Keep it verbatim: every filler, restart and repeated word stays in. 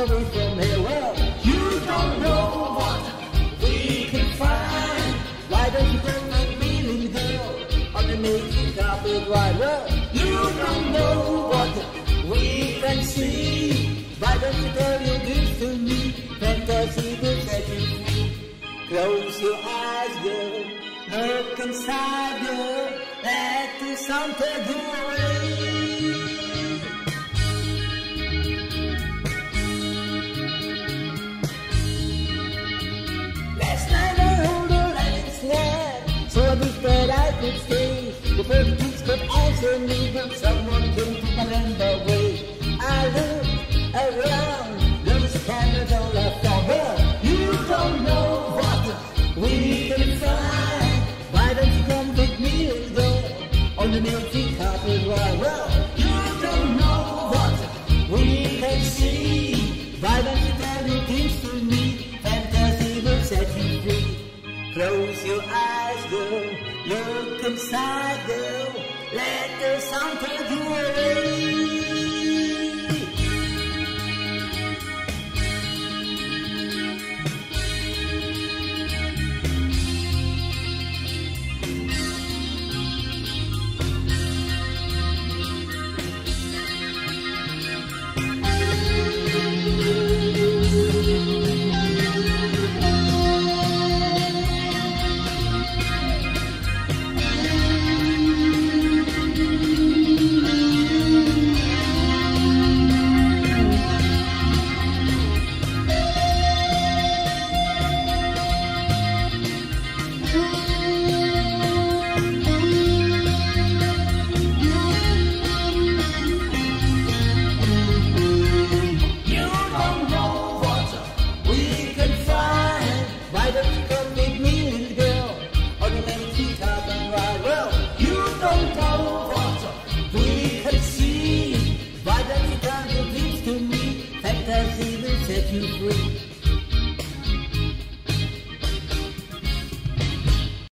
away from here. Well, you don't know what we can find. Why don't you bring my feeling girl on the naked carpet ride? Well, you don't know what we can see. Why don't you tell your dreams to me? Fantasy will set you free. Close your eyes, girl. Look inside, girl. Let the sound take you away. Last night I held a lion's hand, so I wish that I could stay. The first kids could answer me, but someone came to my land away. I looked around, those cameras all I found. Well, you don't know what we can find. Why don't you come with me and go on the milky carpet ride? Well, you don't know what we can see. Why don't you tell your dreams to me? Fantasy will set you free. Close your eyes, girl. Look inside, girl. Let the sound take you away.